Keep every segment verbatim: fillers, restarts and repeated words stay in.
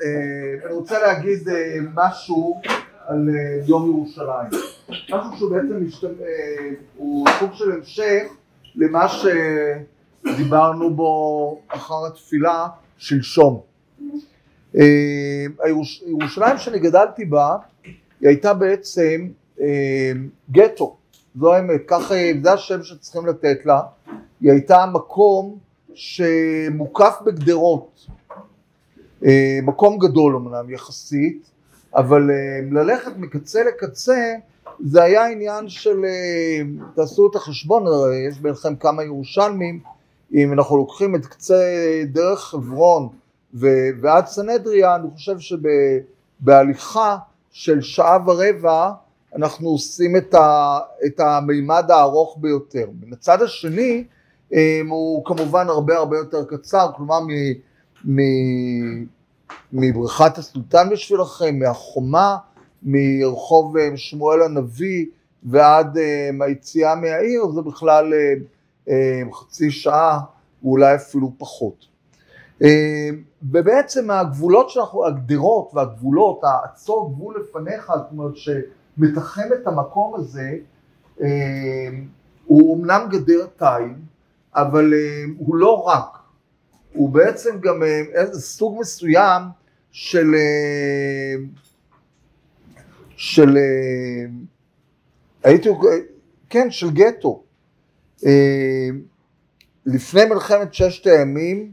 אני רוצה להגיד משהו על יום ירושלים. משהו שהוא בעצם הוא סוג של המשך למה שדיברנו בו אחר התפילה שלשום. ירושלים שאני גדלתי בה, היא הייתה בעצם גטו. זו האמת, ככה זה השם שצריכים לתת לה. היא הייתה מקום שמוקף בגדרות. מקום גדול אמנם יחסית, אבל ללכת מקצה לקצה זה היה עניין של, תעשו את החשבון, יש ביניכם כמה ירושלמים, אם אנחנו לוקחים את קצה דרך חברון ועד סנהדריה, אני חושב שבהליכה של שעה ורבע אנחנו עושים את, ה, את המימד הארוך ביותר. מן הצד השני הוא כמובן הרבה הרבה יותר קצר, כלומר מ, מ, מבריכת הסולטן בשבילכם, מהחומה, מרחוב שמואל הנביא ועד היציאה מהעיר, זה בכלל חצי שעה ואולי אפילו פחות. ובעצם הגבולות שאנחנו, הגדרות והגבולות, העצור גבול לפניך, זאת אומרת שמתחם את המקום הזה, הוא אמנם גדר תיים, אבל הוא לא רק, הוא בעצם גם איזה סוג מסוים של, של, הייתי, כן, של גטו. לפני מלחמת ששת הימים,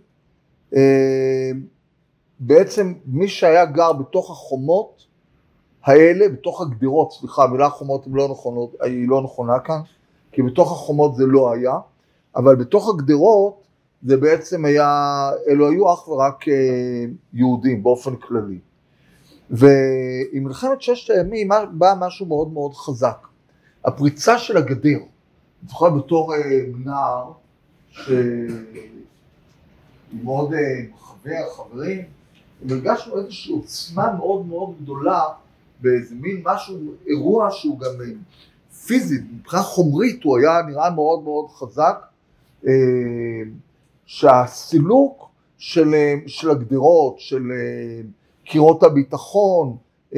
בעצם מי שהיה גר בתוך החומות האלה, בתוך הגדרות, סליחה, המילה חומות היא לא נכונות, היא לא נכונה כאן, כי בתוך החומות זה לא היה, אבל בתוך הגדרות זה בעצם היה, אלו היו אך ורק יהודים באופן כללי. ועם מלחמת ששת הימים בא משהו מאוד מאוד חזק. הפריצה של הגדר, זוכר בתור נער, שמאוד חבר, חברים, הרגשנו איזושהי עוצמה מאוד מאוד גדולה, באיזה מין משהו, אירוע שהוא גם פיזית, מבחינה חומרית הוא היה נראה מאוד מאוד חזק, שהסילוק של, של הגדרות, של קירות הביטחון,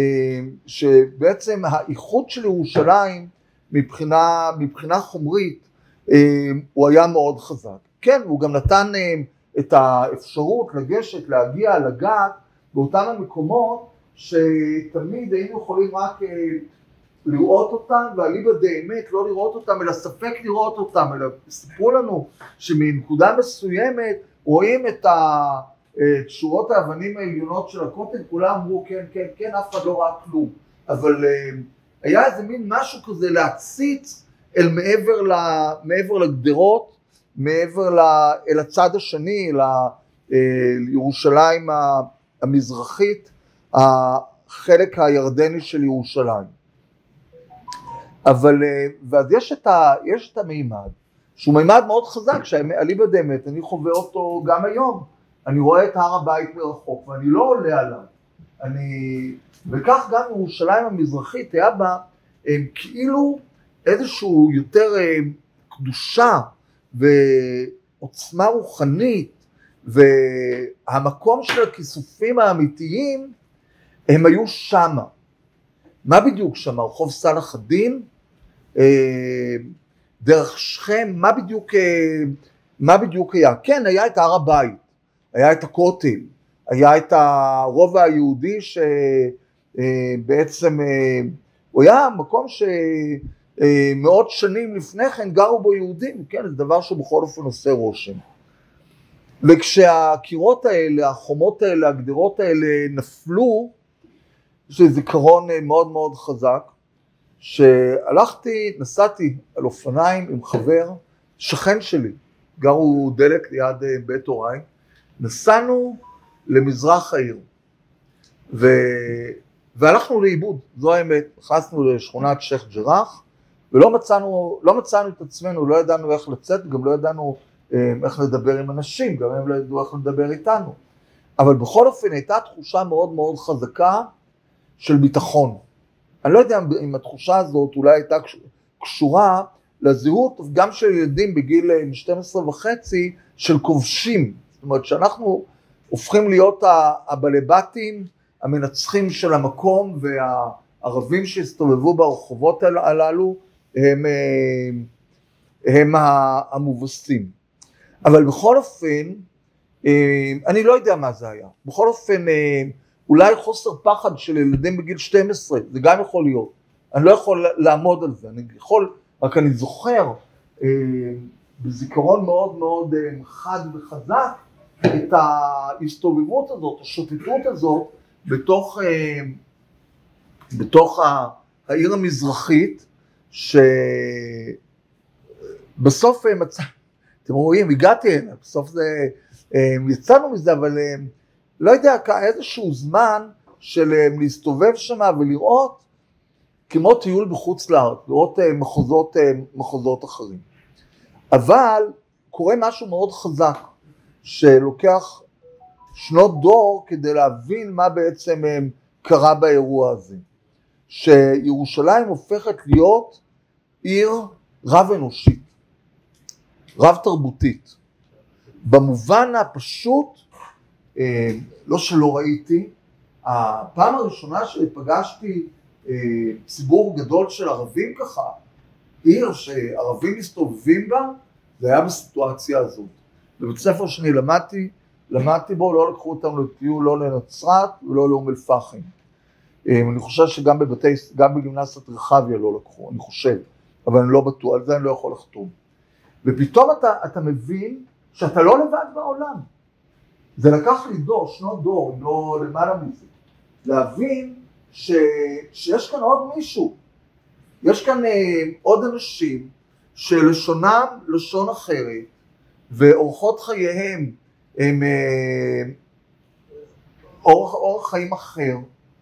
שבעצם האיכות של ירושלים מבחינה, מבחינה חומרית, הוא היה מאוד חזק. כן, הוא גם נתן את האפשרות לגשת, להגיע, לגעת, באותם המקומות שתמיד היינו יכולים רק לראות אותם, ואליבא דאמת לא לראות אותם, אלא ספק לראות אותם, אלא סיפרו לנו שמנקודה מסוימת רואים את שורות האבנים העליונות של הכותל, כולם אמרו כן, כן, כן, אף אחד לא ראה כלום, אבל היה איזה מין משהו כזה להציץ אל מעבר, מעבר לגדרות, מעבר אל הצד השני, לירושלים המזרחית, החלק הירדני של ירושלים. אבל, ואז יש את, ה, יש את המימד, שהוא מימד מאוד חזק, שאליבא דאמת, אני חווה אותו גם היום. אני רואה את הר הבית מרחוק, ואני לא עולה עליו. אני, וכך גם ירושלים המזרחית, היה בה הם, כאילו איזשהו יותר הם, קדושה ועוצמה רוחנית, והמקום של הכיסופים האמיתיים, הם היו שמה. מה בדיוק שמה? רחוב סלאח א-דין, דרך שכם, מה בדיוק, מה בדיוק היה? כן, היה את הר הבית, היה את הכותל, היה את הרובע היהודי שבעצם, הוא היה מקום שמאות שנים לפני כן גרו בו יהודים, כן, זה דבר שבכל אופן עושה רושם. וכשהקירות האלה, החומות האלה, הגדרות האלה נפלו, יש לי זיכרון מאוד מאוד חזק, שהלכתי, נסעתי על אופניים עם חבר, שכן שלי, גרו דלק ליד בית הוריי, נסענו למזרח העיר, ו... והלכנו לאיבוד, זו האמת, נכנסנו לשכונת שייח' ג'ראח, ולא מצאנו, לא מצאנו את עצמנו, לא ידענו איך לצאת, גם לא ידענו איך לדבר עם אנשים, גם הם לא ידעו איך לדבר איתנו, אבל בכל אופן הייתה תחושה מאוד מאוד חזקה, של ביטחון. אני לא יודע אם התחושה הזאת אולי הייתה קשורה לזהות גם של ילדים בגיל שתים עשרה וחצי של כובשים. זאת אומרת שאנחנו הופכים להיות הבלבטים, המנצחים של המקום, והערבים שהסתובבו ברחובות הללו, הם, הם המובסים. אבל בכל אופן, אני לא יודע מה זה היה. בכל אופן, אולי חוסר פחד של ילדים בגיל שתים עשרה, זה גם יכול להיות. אני לא יכול לעמוד על זה, אני יכול, רק אני זוכר, בזיכרון מאוד מאוד חד וחזק, את ההסתובבות הזאת, השוטטות הזאת, בתוך, בתוך העיר המזרחית, שבסוף מצא, אתם רואים, הגעתי הנה, בסוף זה, יצאנו מזה, אבל לא יודע, איזשהו זמן של להסתובב שם ולראות, כמו טיול בחוץ לארץ, לראות מחוזות, מחוזות אחרים. אבל קורה משהו מאוד חזק, שלוקח שנות דור כדי להבין מה בעצם קרה באירוע הזה. שירושלים הופכת להיות עיר רב אנושית, רב תרבותית. במובן הפשוט, לא שלא ראיתי, הפעם הראשונה שפגשתי ציבור גדול של ערבים ככה, עיר שערבים מסתובבים בה, זה היה בסיטואציה הזאת. בבית ספר שאני למדתי, למדתי בו, לא לקחו אותנו לטיול, לא לנצרת ולא לאום אל פחם. אני חושב שגם בבתי, גם בגימנסיות רחביה לא לקחו, אני חושב, אבל אני לא בטוח, על זה אני לא יכול לחתום. ופתאום אתה, אתה מבין שאתה לא לבד בעולם. זה לקח לי דור, שנות דור, אם לא למעלה מזה. להבין ש, שיש כאן עוד מישהו. יש כאן אה, עוד אנשים שלשונם לשון אחרת, ואורחות חייהם הם אה, אורח, אורח חיים אחר.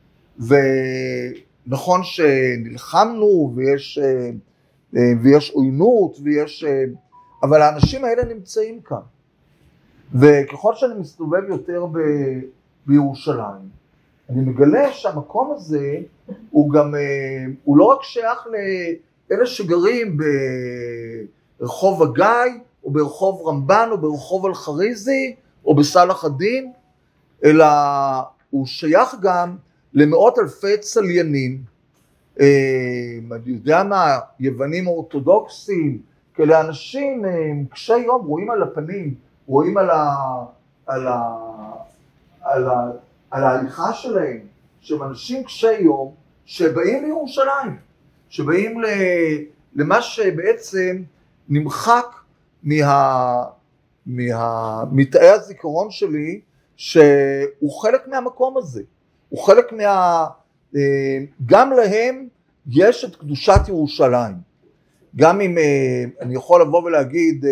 ונכון שנלחמנו ויש, אה, אה, ויש עוינות ויש... אה, אבל האנשים האלה נמצאים כאן. וככל שאני מסתובב יותר ב, בירושלים, אני מגלה שהמקום הזה הוא גם, הוא לא רק שייך לאלה שגרים ברחוב הגיא, או ברחוב רמב"ן, או ברחוב אלחריזי, או בסלאח א-דין, אלא הוא שייך גם למאות אלפי צליינים, אני יודע מה, יוונים אורתודוקסים, כאלה אנשים קשי יום, רואים על הפנים, רואים על ה... על ה... על ה... על ההליכה שלהם, שהם אנשים קשי יום, שבאים לירושלים, שבאים ל... למה שבעצם נמחק מה... מה... מתאי הזיכרון שלי, שהוא חלק מהמקום הזה, הוא חלק מה... גם להם יש את קדושת ירושלים, גם אם אני יכול לבוא ולהגיד,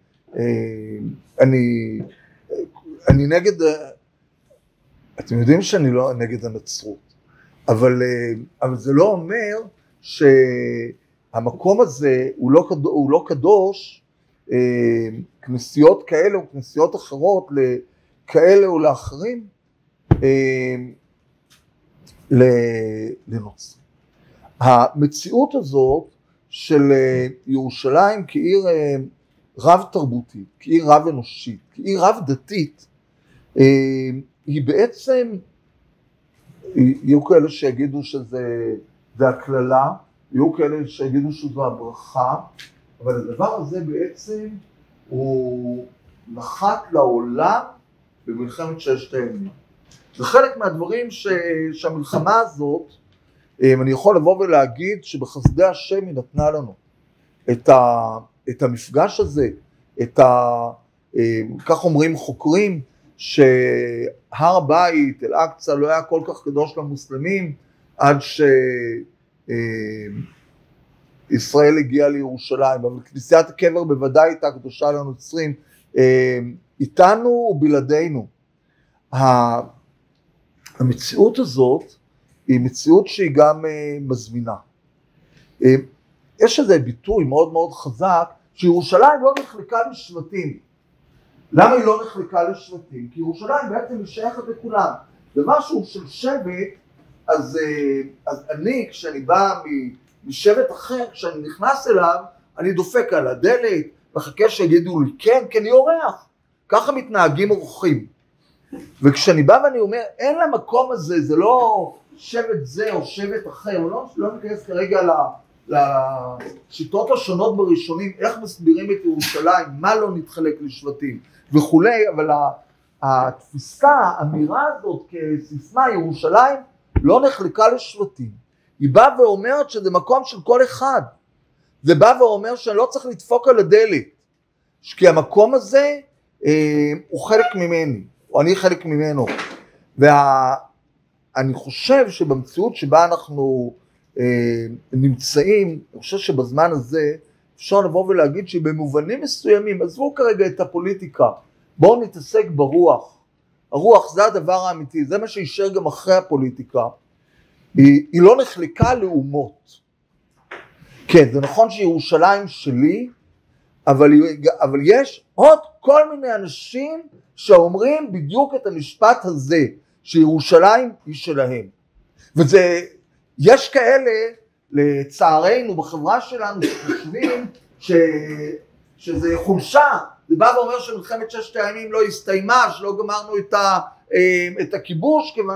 אני, אני נגד, אתם יודעים שאני לא נגד הנצרות, אבל, אבל זה לא אומר שהמקום הזה הוא לא, הוא לא קדוש, כנסיות כאלה או כנסיות אחרות לכאלה או לאחרים, לנוצרים. המציאות הזאת של ירושלים כעיר רב תרבותית, כעיר רב אנושית, כעיר רב דתית, היא בעצם, יהיו כאלה שיגידו שזה זה הכללה, יהיו כאלה שיגידו שזו הברכה, אבל הדבר הזה בעצם הוא נחת לעולם במלחמת ששת הימים. זה חלק מהדברים ש... שהמלחמה הזאת, אני יכול לבוא ולהגיד שבחסדי השם היא נתנה לנו את, ה... את המפגש הזה, את ה... כך אומרים חוקרים, שהר הבית, אל-אקצא, לא היה כל כך קדוש למוסלמים, עד שישראל הגיעה לירושלים, אבל כנסיית הקבר בוודאי הייתה קדושה לנוצרים, איתנו ובלעדינו. המציאות הזאת היא מציאות שהיא גם מזמינה. יש איזה ביטוי מאוד מאוד חזק, שירושלים לא נחלקה לשבטים. למה היא לא נחלקה לשבטים? כי ירושלים בעצם היא שייכת לכולם. ומשהו של שבט, אז, אז אני, כשאני בא משבט אחר, כשאני נכנס אליו, אני דופק על הדלת, מחכה שיגידו לי כן, כי אני אורח. ככה מתנהגים אורחים. וכשאני בא ואני אומר, אין למקום הזה, זה לא שבט זה או שבט אחר, לא, לא ניכנס כרגע לשיטות השונות בראשונים, איך מסבירים את ירושלים, מה לא נתחלק לשבטים וכולי, אבל התפיסה, האמירה הזאת כסיסמה, ירושלים לא נחלקה לשבטים. היא באה ואומרת שזה מקום של כל אחד. זה בא ואומר שאני לא צריך לדפוק על הדלת, כי המקום הזה אה, הוא חלק ממני, או אני חלק ממנו. ואני חושב שבמציאות שבה אנחנו אה, נמצאים, אני חושב שבזמן הזה אפשר לבוא ולהגיד שבמובנים מסוימים, עזבו כרגע את הפוליטיקה, בואו נתעסק ברוח. הרוח זה הדבר האמיתי, זה מה שישאר גם אחרי הפוליטיקה. היא, היא לא נחלקה לאומות. כן, זה נכון שירושלים שלי, אבל, אבל יש עוד כל מיני אנשים שאומרים בדיוק את המשפט הזה, שירושלים היא שלהם. וזה, יש כאלה, לצערנו, בחברה שלנו, שחושבים ש, שזה חולשה. זה בא ואומר שמלחמת ששת הימים לא הסתיימה, שלא גמרנו את, ה, את הכיבוש, כיוון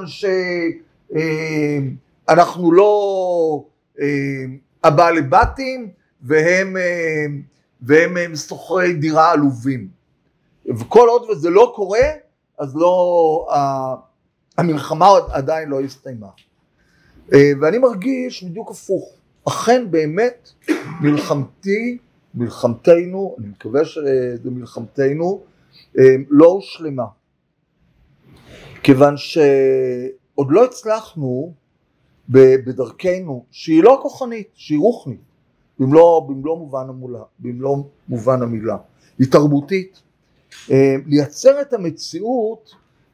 שאנחנו לא הבעלי בתים, והם, והם סוחרי דירה עלובים. וכל עוד וזה לא קורה, אז לא, המלחמה עדיין לא הסתיימה. ואני מרגיש בדיוק הפוך. אכן באמת מלחמתי, מלחמתנו, אני מקווה שזה מלחמתנו, לא הושלמה. כיוון שעוד לא הצלחנו בדרכנו, שהיא לא כוחנית, שהיא רוחנית, במלוא, במלוא מובן המילה, במלוא מובן המילה. היא תרבותית. לייצר את המציאות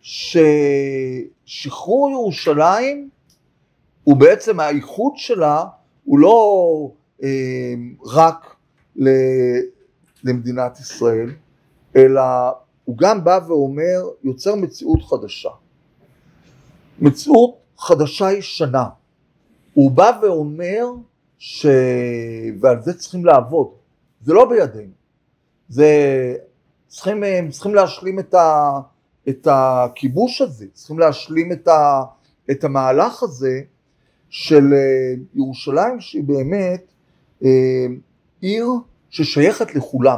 ששחרור ירושלים, הוא בעצם האיחוד שלה, הוא לא אה, רק למדינת ישראל, אלא הוא גם בא ואומר, יוצר מציאות חדשה. מציאות חדשה ישנה. הוא בא ואומר, ש... ועל זה צריכים לעבוד. זה לא בידינו. זה... צריכים, צריכים להשלים את, ה... את הכיבוש הזה, צריכים להשלים את, ה... את המהלך הזה, של ירושלים שהיא באמת אה, עיר ששייכת לכולם.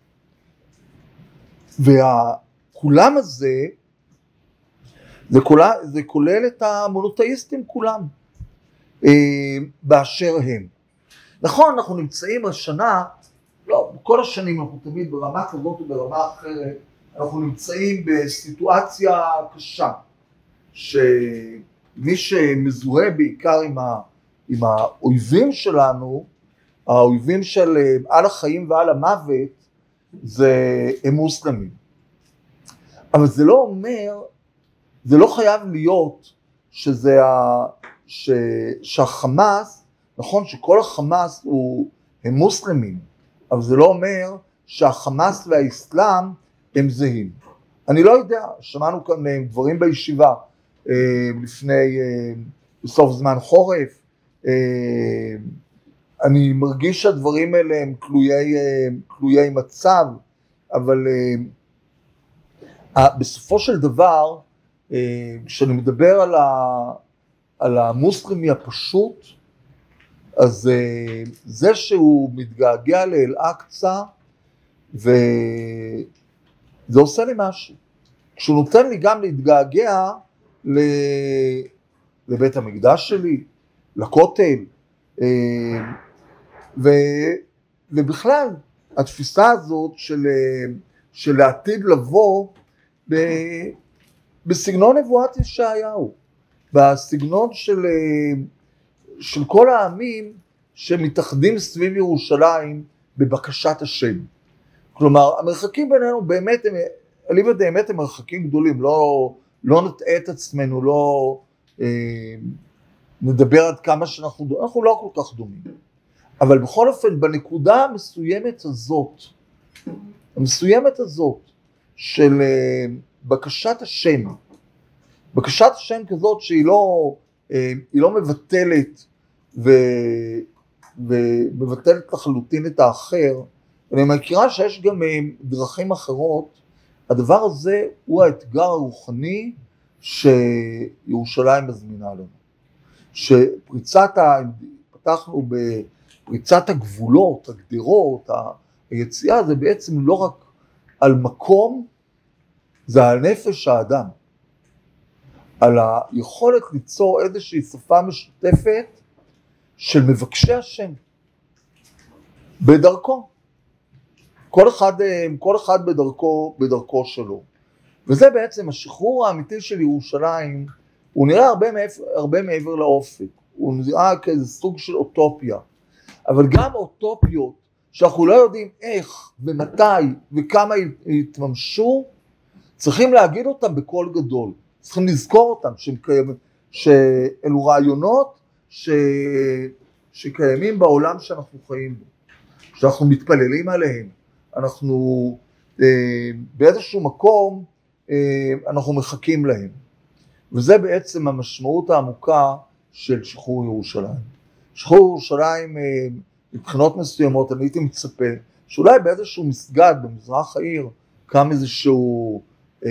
והכולם הזה, זה כולל, זה כולל את המונותאיסטים כולם, אה, באשר הם. נכון, אנחנו נמצאים השנה, לא, כל השנים אנחנו תמיד ברמה כזאת וברמה אחרת, אנחנו נמצאים בסיטואציה קשה, ש... מי שמזוהה בעיקר עם, ה, עם האויבים שלנו, האויבים של על החיים ועל המוות, זה הם מוסלמים. אבל זה לא אומר, זה לא חייב להיות שזה ה, ש, שהחמאס, נכון שכל החמאס הוא, הם מוסלמים, אבל זה לא אומר שהחמאס והאסלאם הם זהים. אני לא יודע, שמענו כאן דברים בישיבה, לפני, בסוף זמן חורף, אני מרגיש שהדברים האלה הם תלויי, תלויי מצב, אבל בסופו של דבר, כשאני מדבר על, ה, על המוסלמי הפשוט, אז זה שהוא מתגעגע לאל-אקצא, וזה עושה לי משהו. כשהוא נותן לי גם להתגעגע, לבית המקדש שלי, לכותל, ובכלל התפיסה הזאת של, של העתיד לבוא בסגנון נבואת ישעיהו, בסגנון של, של כל העמים שמתאחדים סביב ירושלים בבקשת השם. כלומר, המרחקים בינינו באמת, אליבא דאמת הם מרחקים גדולים, לא... לא נטעה את עצמנו, לא אה, נדבר עד כמה שאנחנו, אנחנו לא כל כך דומים. אבל בכל אופן, בנקודה המסוימת הזאת, המסוימת הזאת, של אה, בקשת השם, בקשת השם כזאת שהיא לא, אה, היא לא מבטלת, ו, ומבטלת לחלוטין את האחר, אני מכירה שיש גם אה, דרכים אחרות, הדבר הזה הוא האתגר הרוחני שירושלים מזמינה לנו. שפריצת, ה... פתחנו בפריצת הגבולות, הגדרות, היציאה, זה בעצם לא רק על מקום, זה על נפש האדם. על היכולת ליצור איזושהי שפה משותפת של מבקשי השם בדרכו. כל אחד, כל אחד בדרכו, בדרכו שלו. וזה בעצם השחרור האמיתי של ירושלים, הוא נראה הרבה מעבר, הרבה מעבר לאופק. הוא נראה כאיזה סוג של אוטופיה. אבל גם אוטופיות שאנחנו לא יודעים איך ומתי וכמה יתממשו, צריכים להגיד אותם בקול גדול. צריכים לזכור אותם שהם קיימים, שאלו רעיונות ש... שקיימים בעולם שאנחנו חיים בו, שאנחנו מתפללים עליהם, אנחנו אה, באיזשהו מקום אה, אנחנו מחכים להם. וזה בעצם המשמעות העמוקה של שחרור ירושלים. שחרור ירושלים אה, מבחינות מסוימות, אני הייתי מצפה שאולי באיזשהו מסגד במזרח העיר קם איזשהו אה,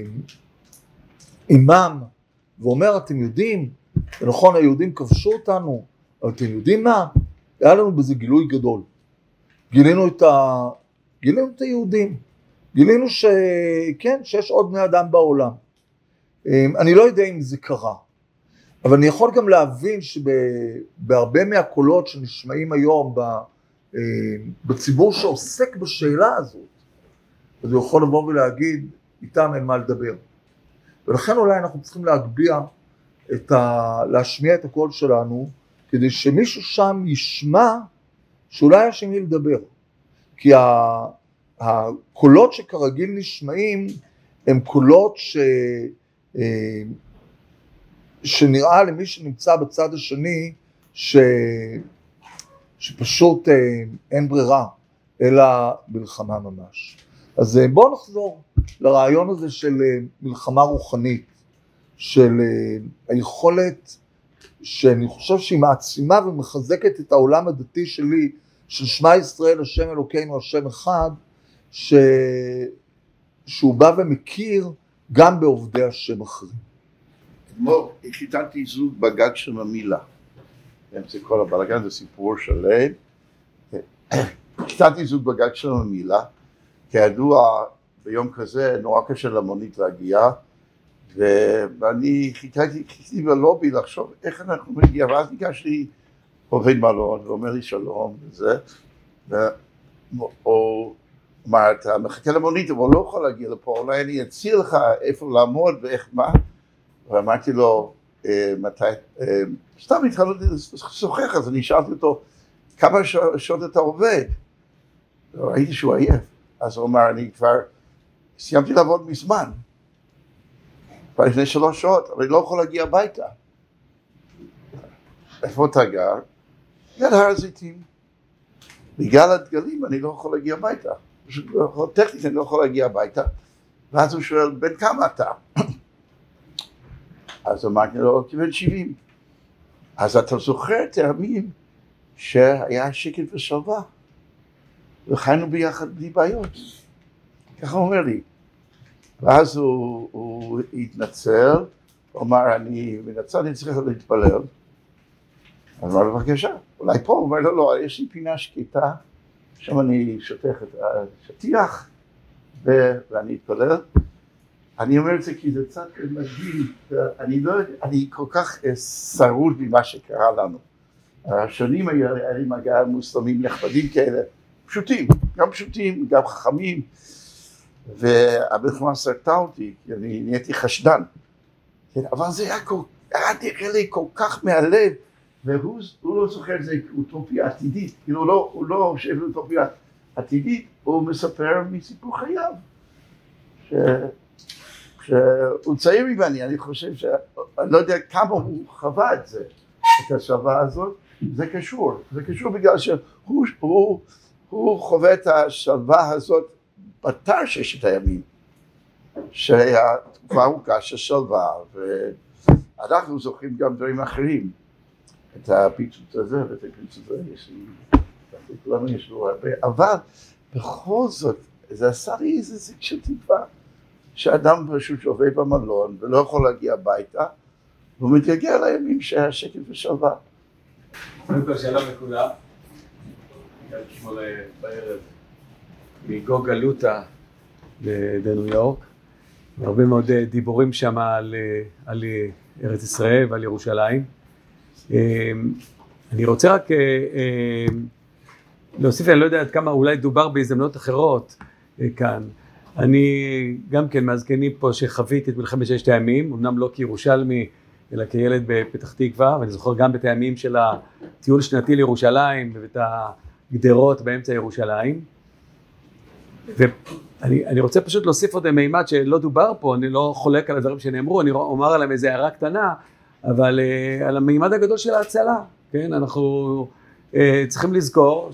אימאם ואומר, אתם יודעים, נכון, היהודים כבשו אותנו, אבל אתם יודעים מה? היה לנו בזה גילוי גדול. גילינו את, ה... גילינו את היהודים. גילינו שכן, שיש עוד בני אדם בעולם. אני לא יודע אם זה קרה, אבל אני יכול גם להבין שבהרבה מהקולות שנשמעים היום בציבור שעוסק בשאלה הזאת, אז הוא יכול לבוא ולהגיד, איתם אין מה לדבר. ולכן אולי אנחנו צריכים להגביה, את ה... להשמיע את הקול שלנו, כדי שמישהו שם ישמע שאולי יש עם מי לדבר. כי ה... הקולות שכרגיל נשמעים, הם קולות ש... שנראה למי שנמצא בצד השני, ש... שפשוט אין ברירה, אלא מלחמה ממש. אז בואו נחזור לרעיון הזה של מלחמה רוחנית, של היכולת שאני חושב שהיא מעצימה ומחזקת את העולם הדתי שלי, של שמע ישראל השם אלוקינו השם אחד, ש... שהוא בא ומכיר גם בעובדי השם אחרים. כמו, חיתנתי זוג בגג של ממילה, זה כל הבלגן, זה סיפור שלם. חיתנתי זוג בגג של ממילה, כידוע ביום כזה נורא קשה למונית להגיע, ואני חיתנתי, חיתנתי בלובי לחשוב איך אנחנו מגיעים, ואז ניגשתי עובד מלון ואומר לי שלום וזה, והוא אמר, אתה מחכה למונית אבל לא יכול להגיע לפה, אולי אני אציע לך איפה לעמוד ואיך מה, ואמרתי לו, מתי, סתם התחלנו לשוחח, אז אני שאלתי אותו, כמה שעות אתה עובד? ראיתי שהוא עייף, אז הוא אמר, אני כבר סיימתי לעבוד מזמן, כבר לפני שלוש שעות, אבל אני לא יכול להגיע הביתה. איפה אתה גר? ליד הר הזיתים. בגלל הדגלים אני לא יכול להגיע הביתה. פשוט טכנית אני לא יכול להגיע הביתה. ואז הוא שואל, בן כמה אתה? אז אמרתי לו, כבן שבעים. אז אתה זוכר את הימים שהיה שקט ושלווה, וחיינו ביחד בלי בעיות. ככה הוא אומר לי. ואז הוא, הוא התנצל, הוא אמר, אני מנצל, אני צריך להתפלל. אז אמר, בבקשה, אולי פה, הוא אומר, לא, לא, יש לי פינה שקטה, שם אני שותך את השטיח, ואני אתפלל. אני אומר את זה כי זה קצת מדהים, אני לא יודע, אני כל כך שרוד ממה שקרה לנו. השנים היה לי מגע מוסלמים נכבדים כאלה, פשוטים, גם פשוטים, גם חכמים, והמלחמה שרטה אותי, כי אני נהייתי חשדן, אבל זה היה כל, היה נראה לי כל כך מהלב, והוא לא זוכר את זה כאוטופיה עתידית, כאילו הוא לא, הוא לא חושב אוטופיה עתידית, הוא מספר מסיפור חייו, ש... שהוא צעיר ממני, אני חושב ש... אני לא יודע כמה הוא חווה את זה, את השלווה הזאת, זה קשור, זה קשור בגלל שהוא הוא, הוא חווה את השלווה הזאת בתר ששת הימים, שהיה תקופה ארוכה של שלווה, ואנחנו זוכרים גם דברים אחרים, את הפיצוץ הזה ואת הפיצוץ הזה, יש לי, לנו יש לו הרבה, אבל בכל זאת, זה עשה לי איזה זיק של תקווה, שאדם פשוט עובד במלון ולא יכול להגיע הביתה, והוא מתגעגע לימים שהיה שקט ושלווה. קודם כל שלום לכולם, הגעתי אתמול בערב מגוגה לוטה לניו יורק, והרבה מאוד דיבורים שם על, על ארץ ישראל ועל ירושלים. אני רוצה רק להוסיף, אני לא יודע עד כמה אולי דובר בהזדמנות אחרות כאן. אני גם כן מהזקנים פה שחוויתי את מלחמת ששת הימים, אמנם לא כירושלמי אלא כילד בפתח תקווה, ואני זוכר גם את הימים של הטיול שנתי לירושלים ואת הגדרות באמצע ירושלים. ואני אני רוצה פשוט להוסיף עוד מימד שלא דובר פה, אני לא חולק על הדברים שנאמרו, אני אומר עליהם איזו הערה קטנה, אבל uh, על המימד הגדול של ההצלה, כן? אנחנו uh, צריכים לזכור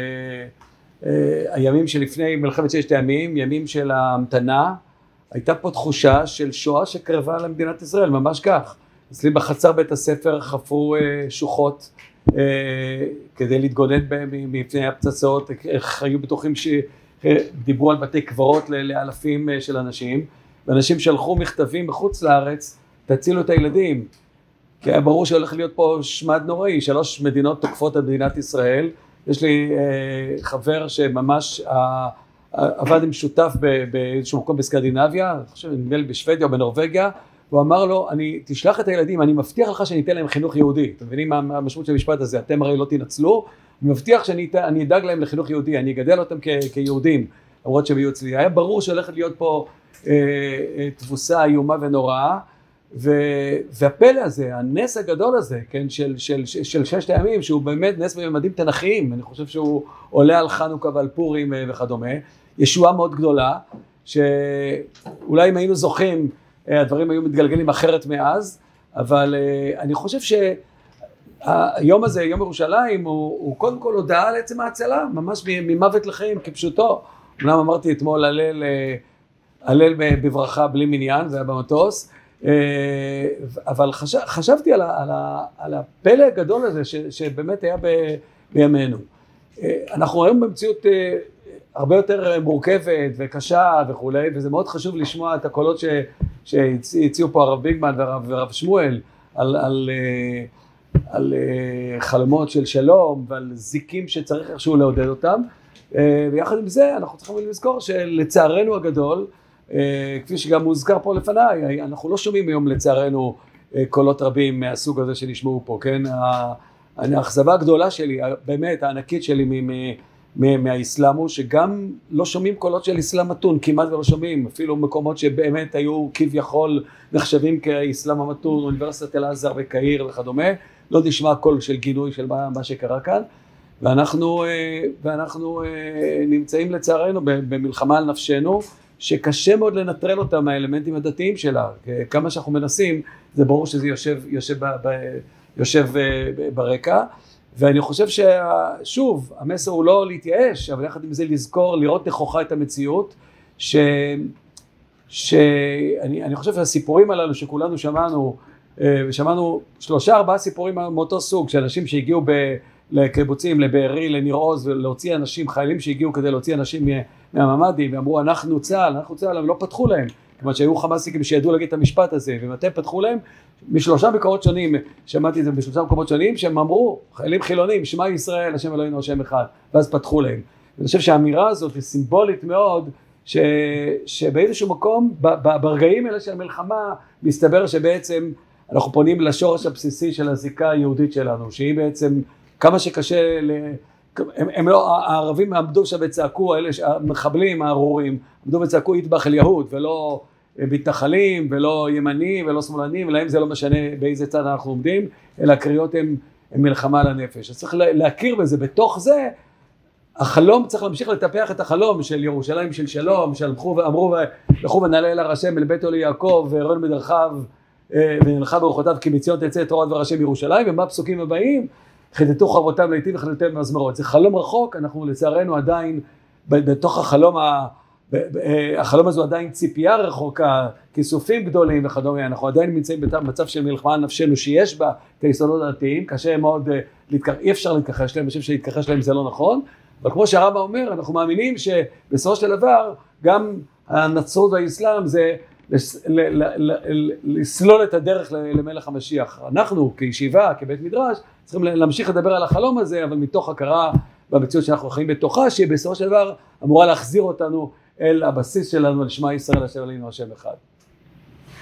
שהימים uh, שלפני מלחמת ששת הימים, ימים של ההמתנה, הייתה פה תחושה של שואה שקרבה למדינת ישראל, ממש כך. אצלי בחצר בית הספר חפרו uh, שוחות uh, כדי להתגונן מפני הפצצות, איך היו בטוחים שדיברו על בתי קברות לאלפים uh, של אנשים, ואנשים שלחו מכתבים בחוץ לארץ, תצילו את הילדים, כי היה ברור שהולך להיות פה שמד נוראי, שלוש מדינות תוקפות את מדינת ישראל. יש לי uh, חבר שממש uh, עבד עם שותף באיזשהו מקום בסקנדינביה, אני חושב נדמה לי בשוודיה או בנורווגיה, הוא אמר לו, אני תשלח את הילדים, אני מבטיח לך שאני אתן להם חינוך יהודי. אתם מבינים מה המשמעות של המשפט הזה? אתם הרי לא תנצלו, אני מבטיח שאני אני אדאג להם לחינוך יהודי, אני אגדל אותם כ, כיהודים, למרות שהם יהיו אצלי. היה ברור שהולכת להיות פה אה, אה, תבוסה איומה ונוראה, ו, והפלא הזה, הנס הגדול הזה, כן, של, של, של, של ששת הימים, שהוא באמת נס בממדים תנכיים, אני חושב שהוא עולה על חנוכה ועל פורים וכדומה, ישועה מאוד גדולה, שאולי אם היינו זוכים, הדברים היו מתגלגלים אחרת מאז, אבל אני חושב שהיום הזה, יום ירושלים, הוא, הוא קודם כל הודעה על עצם ההצלה, ממש ממוות לחיים כפשוטו. אמנם אמרתי אתמול הלל, הלל בברכה בלי מניין, זה היה במטוס, אבל חשב, חשבתי על, ה, על, ה, על הפלא הגדול הזה ש, שבאמת היה ב, בימינו. אנחנו היום במציאות הרבה יותר מורכבת וקשה וכולי, וזה מאוד חשוב לשמוע את הקולות ש, שהציעו פה הרב ביגמן והרב, והרב שמואל על, על, על חלומות של שלום ועל זיקים שצריך איכשהו לעודד אותם, ויחד עם זה אנחנו צריכים לזכור שלצערנו הגדול, כפי שגם מוזכר פה לפניי, אנחנו לא שומעים היום לצערנו קולות רבים מהסוג הזה שנשמעו פה, כן? האכזבה הגדולה שלי, באמת הענקית שלי מהאסלאם הוא שגם לא שומעים קולות של אסלאם מתון, כמעט ולא שומעים, אפילו מקומות שבאמת היו כביכול נחשבים כאסלאם המתון, אוניברסיטת אל אזהר וקהיר וכדומה, לא נשמע קול של גינוי של מה, מה שקרה כאן, ואנחנו, ואנחנו נמצאים לצערנו במלחמה על נפשנו, שקשה מאוד לנטרל אותם מהאלמנטים הדתיים שלה, כמה שאנחנו מנסים, זה ברור שזה יושב, יושב, ב, ב, יושב ברקע, ואני חושב ששוב, המסר הוא לא להתייאש, אבל יחד עם זה לזכור, לראות נכוחה את המציאות, ש, שאני, אני חושב שהסיפורים הללו שכולנו שמענו, ושמענו שלושה ארבעה סיפורים מאותו סוג, שאנשים שהגיעו ב, לקיבוצים, לבארי, לניר עוז, ולהוציא אנשים, חיילים שהגיעו כדי להוציא אנשים מהממדים, ואמרו אנחנו צה"ל, אנחנו צה"ל, אבל לא פתחו להם, כלומר שהיו חמאסיקים שידעו להגיד את המשפט הזה, ומתי פתחו להם? משלושה מקורות שונים, שמעתי את זה בשלושה מקומות שונים, שהם אמרו, חיילים חילונים, שמע ישראל, השם אלוהינו השם אחד, ואז פתחו להם. אני חושב שהאמירה הזאת היא סימבולית מאוד, ש... שבאיזשהו מקום, ברגעים האלה של המלחמה, מסתבר שבעצם אנחנו פונים לשורש הבסיסי של הזיקה היהודית שלנו, שהיא בעצם כמה שקשה, ל... הם, הם לא, הערבים עמדו שם וצעקו, האלה, המחבלים, הארורים, עמדו וצעקו יטבח אל יהוד, ולא מתנחלים, ולא ימנים, ולא שמאלנים, ולהם זה לא משנה באיזה צד אנחנו עומדים, אלא הקריאות הם, הם מלחמה לנפש. אז צריך להכיר בזה, בתוך זה, החלום צריך להמשיך לטפח את החלום של ירושלים של שלום, שהלכו ואמרו, לכו ונעלה אל הר השם, אל בית אלוהי יעקב, ורון בדרכיו, ונלכה ברוחותיו, כי מציון תצא תורת דבר השם ירושלים, ומה הפסוקים הבאים? חידתו חרבותם לעתים וחילותם מזמרות. זה חלום רחוק, אנחנו לצערנו עדיין בתוך החלום, החלום הזה עדיין ציפייה רחוקה, כיסופים גדולים וכדומה, אנחנו עדיין נמצאים במצב של מלחמה על נפשנו שיש בה את היסודות הדתיים, קשה מאוד, אי אפשר להתכחש להם, אני חושב שלהתכחש להם זה לא נכון, אבל כמו שהרמב"ם אומר, אנחנו מאמינים שבסופו של דבר גם הנצרות והאסלאם זה לסלול את הדרך למלך המשיח. אנחנו כישיבה, כבית מדרש, צריכים להמשיך לדבר על החלום הזה, אבל מתוך הכרה במציאות שאנחנו חיים בתוכה, שהיא בסופו של דבר אמורה להחזיר אותנו אל הבסיס שלנו, לשמה ישראל, אשר עלינו השם אחד.